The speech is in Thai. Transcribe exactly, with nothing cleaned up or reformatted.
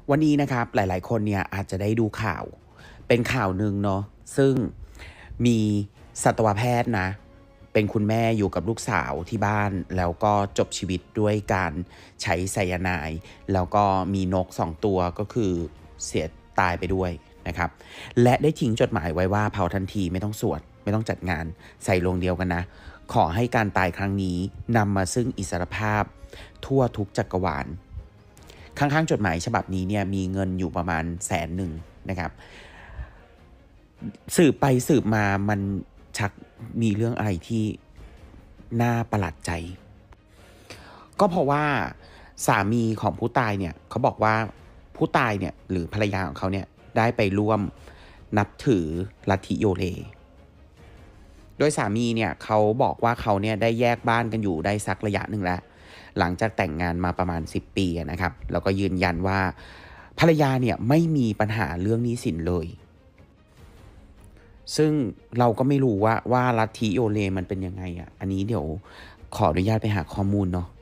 วันนี้นะครับหลายๆคนเนี่ยอาจจะได้ดูข่าวเป็นข่าวหนึ่งเนาะซึ่งมีสัตวแพทย์นะเป็นคุณแม่อยู่กับลูกสาวที่บ้านแล้วก็จบชีวิตด้วยการใช้ไซยาไนด์แล้วก็มีนกสองตัวก็คือเสียตายไปด้วยนะครับและได้ทิ้งจดหมายไว้ว่าเผาทันทีไม่ต้องสวดไม่ต้องจัดงานใส่โรงเดียวกันนะขอให้การตายครั้งนี้นำมาซึ่งอิสรภาพทั่วทุกจักรวาล ข้างๆจดหมายฉบับนี้เนี่ยมีเงินอยู่ประมาณแสนหนึ่งนะครับสืบไปสืบมามันชักมีเรื่องอะไรที่น่าประหลาดใจก็เพราะว่าสามีของผู้ตายเนี่ยเขาบอกว่าผู้ตายเนี่ยหรือภรรยาของเขาเนี่ยได้ไปร่วมนับถือลัทธิโยเลโดยสามีเนี่ยเขาบอกว่าเขาเนี่ยได้แยกบ้านกันอยู่ได้สักระยะหนึ่งแล้วหลังจากแต่งงานมาประมาณสิบปีนะครับแล้วก็ยืนยันว่าภรรยาเนี่ยไม่มีปัญหาเรื่องหนี้สินเลยซึ่งเราก็ไม่รู้ว่าว่าลัทธิโยเลมันเป็นยังไงอ่ะอันนี้เดี๋ยวขออนุญาตไปหาข้อมูลเนาะ